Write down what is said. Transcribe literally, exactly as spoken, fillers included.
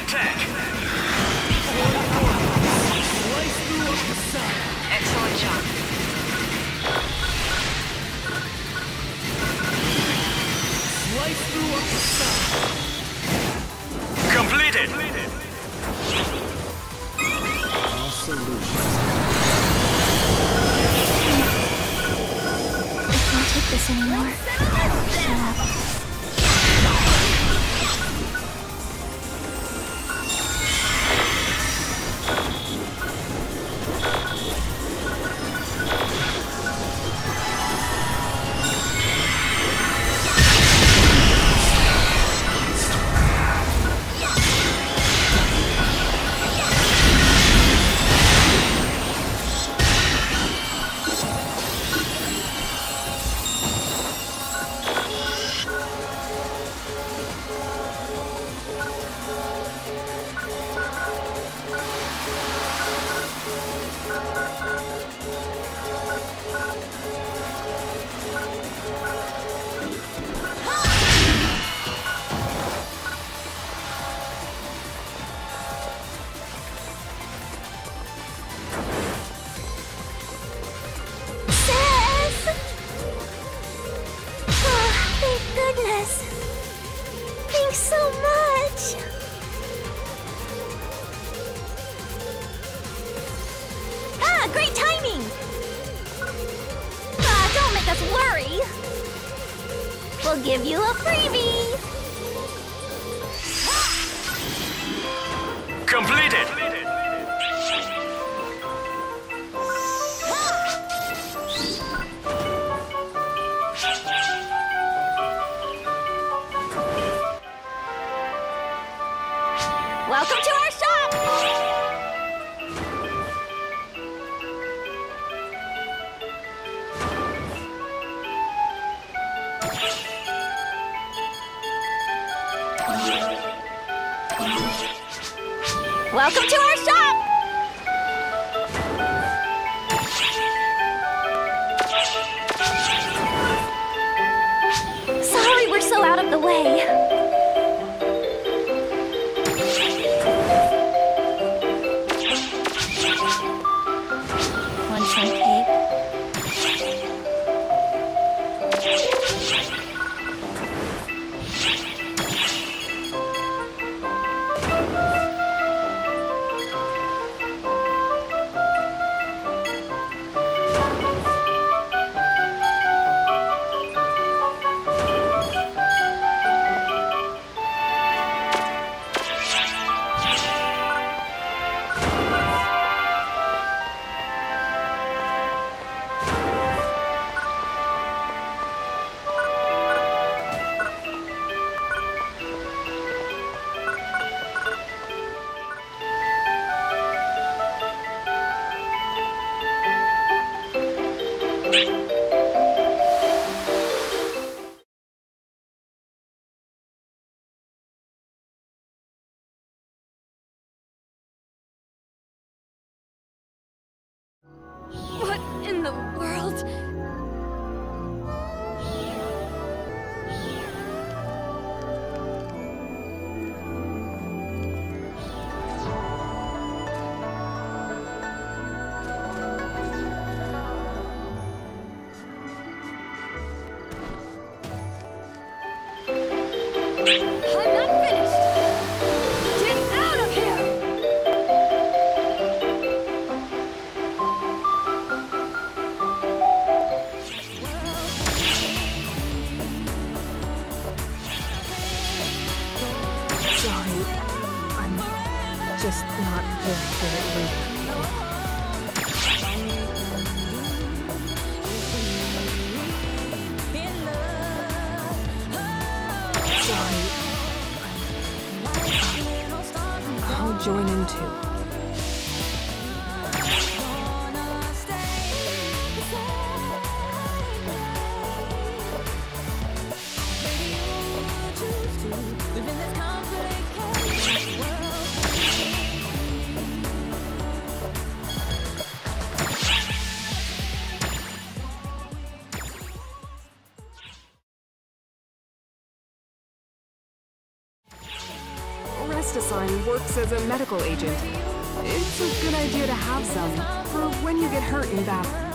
attack! Slice through up the side. Excellent job. Slice through up the side. Completed! All solutions. I can't take this anymore. Shut up. Thanks so much! Ah, great timing! Ah, don't make us worry! We'll give you a freebie! Completed! Welcome to our shop! Welcome to our shop! Sorry we're so out of the way. Want some cake? What in the world? I'm not finished! Get out of here! Sorry, I'm just not very good at waiting. Sorry, I'll join in too. plasticine works as a medical agent. It's a good idea to have some for when you get hurt in battle.